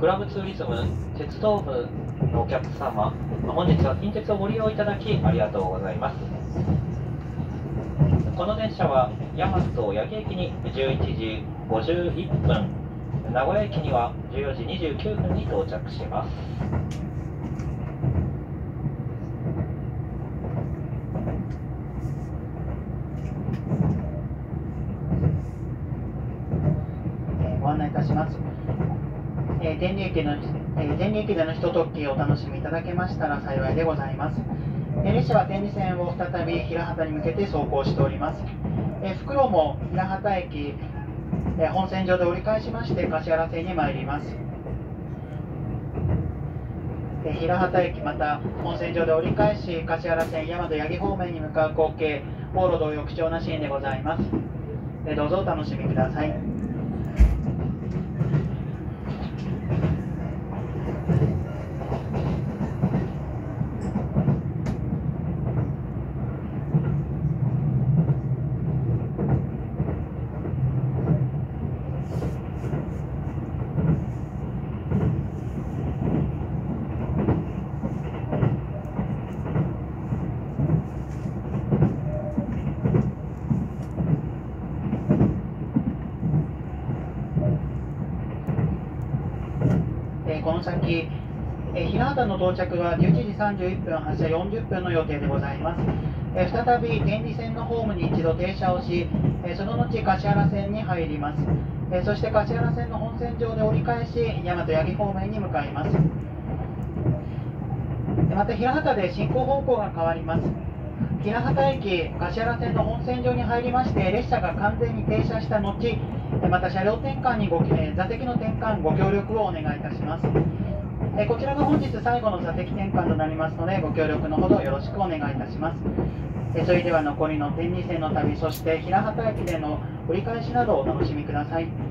クラブツーリズム鉄道部のお客様、本日は近鉄をご利用いただきありがとうございます。この電車は大和八木駅に11時51分、名古屋駅には14時29分に到着します。 ご案内いたします。天理駅でのひとときお楽しみいただけましたら幸いでございます。列車は天理線を再び平畑に向けて走行しております。復路も平畑駅、本線上で折り返しまして橿原線に参ります。平畑駅また本線上で折り返し橿原線大和八木方面に向かう光景、往路同様貴重なシーンでございます。どうぞお楽しみください。この先、平畑の到着は11時31分、発車40分の予定でございます。再び天理線のホームに一度停車をし、その後橿原線に入ります。そして橿原線の本線上で折り返し大和八木方面に向かいます。また平畑で進行方向が変わります。平畑駅橿原線の本線上に入りまして、列車が完全に停車した後、また車両転換に座席の転換ご協力をお願いいたします。こちらが本日最後の座席転換となりますので、ご協力のほどよろしくお願いいたします。それでは残りの天理線の旅、そして平畑駅での折り返しなどお楽しみください。